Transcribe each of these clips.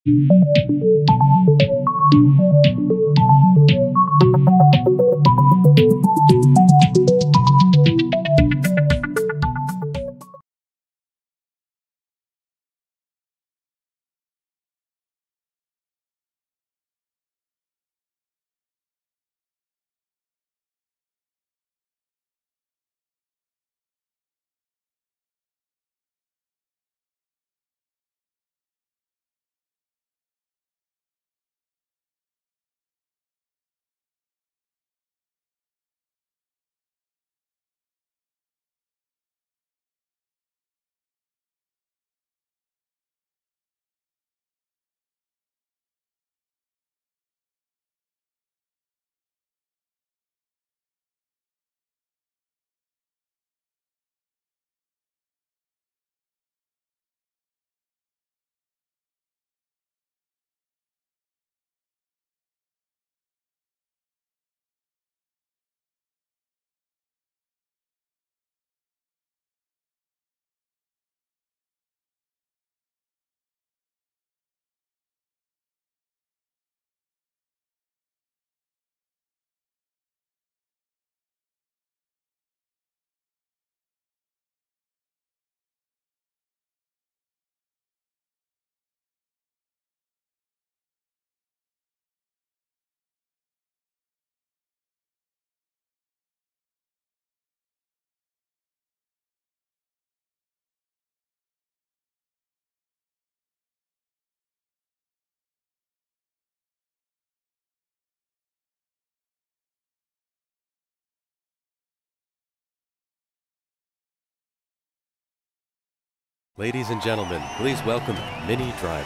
Ladies and gentlemen, please welcome Minnie Driver.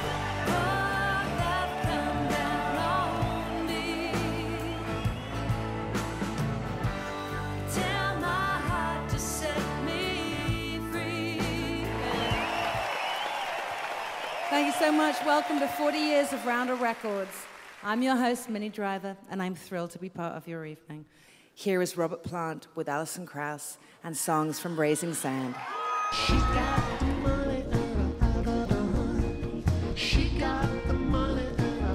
Thank you so much. Welcome to 40 years of Rounder Records. I'm your host, Minnie Driver, and I'm thrilled to be part of your evening. Here is Robert Plant with Alison Krauss and songs from Raising Sand. She got the money, she got the money,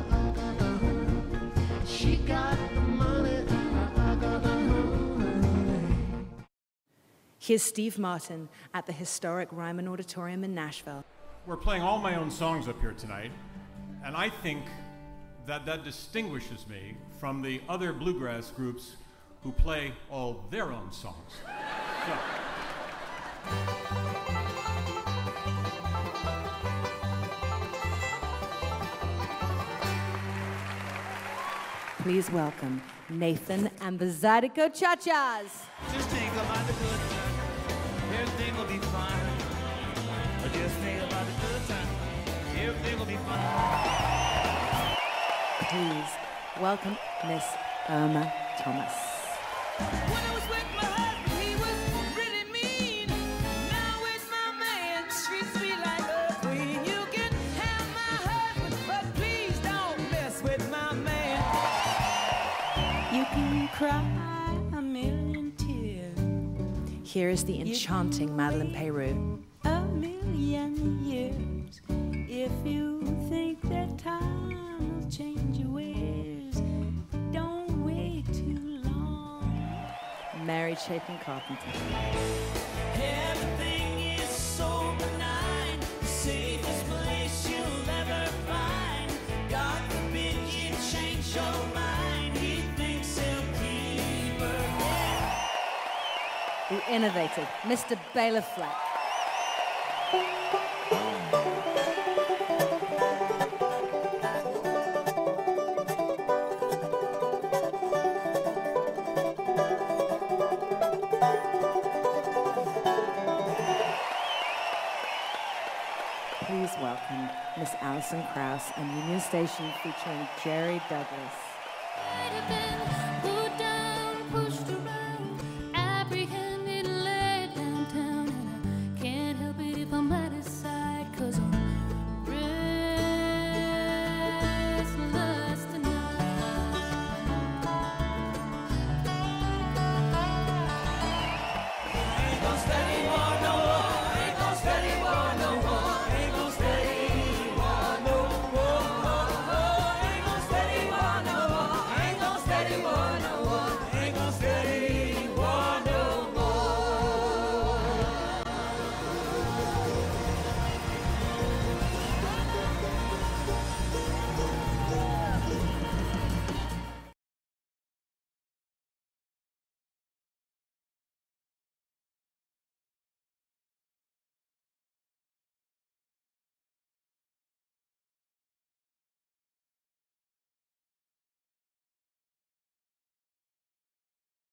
she got the money. Here's Steve Martin at the historic Ryman Auditorium in Nashville. We're playing all my own songs up here tonight, and I think that distinguishes me from the other bluegrass groups who play all their own songs. So. Please welcome Nathan and the Zydeco Cha-Chas. Just think about the good time. Everything will be fine. Just think about the good time. Everything will be fine. Please welcome Miss Irma Thomas. When I was with my husband, he was really mean. Now with my man, treats me like a queen. You can have my husband, but please don't mess with my man. You can cry a million tears. Here is the enchanting Madeleine Peyroux. A million years. If you think that time will change your ways, don't wait too long. Mary Chapin Carpenter. Everything is so benign, the safest place you'll ever find. God forbid you change your mind. He thinks he'll keep her dead. The innovative Mr. Bela Fleck. Please welcome Miss Alison Krauss and Union Station featuring Jerry Douglas.